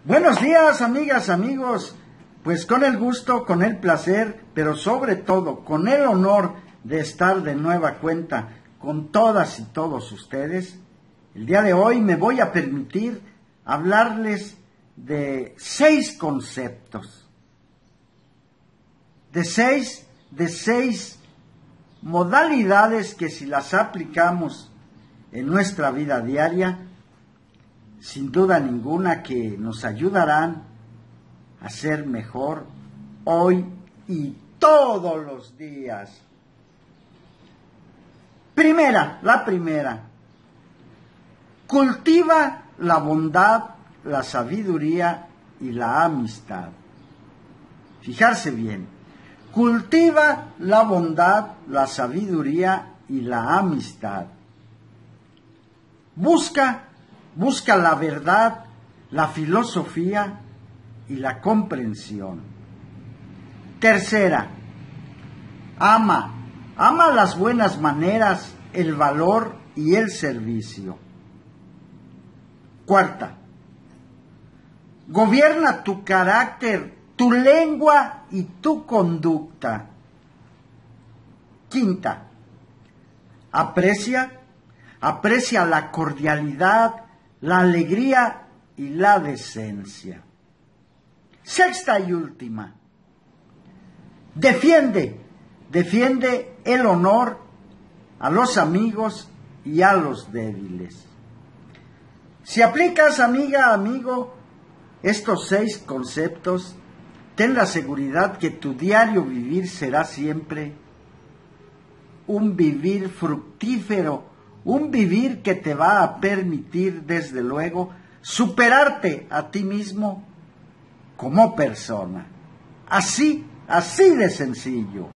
Buenos días, amigas, amigos. Pues con el gusto, con el placer, pero sobre todo con el honor de estar de nueva cuenta con todas y todos ustedes, el día de hoy me voy a permitir hablarles de 6 conceptos, de seis modalidades que si las aplicamos en nuestra vida diaria, sin duda ninguna que nos ayudarán a ser mejor hoy y todos los días. La primera, cultiva la bondad, la sabiduría y la amistad. Fijarse bien, cultiva la bondad, la sabiduría y la amistad. Busca la verdad, la filosofía y la comprensión. Tercera, ama las buenas maneras, el valor y el servicio. Cuarta, gobierna tu carácter, tu lengua y tu conducta. Quinta, aprecia la cordialidad, la alegría y la decencia. Sexta y última, defiende el honor a los amigos y a los débiles. Si aplicas, amiga, amigo, estos 6 conceptos, ten la seguridad que tu diario vivir será siempre un vivir fructífero, un vivir que te va a permitir, desde luego, superarte a ti mismo como persona. Así de sencillo.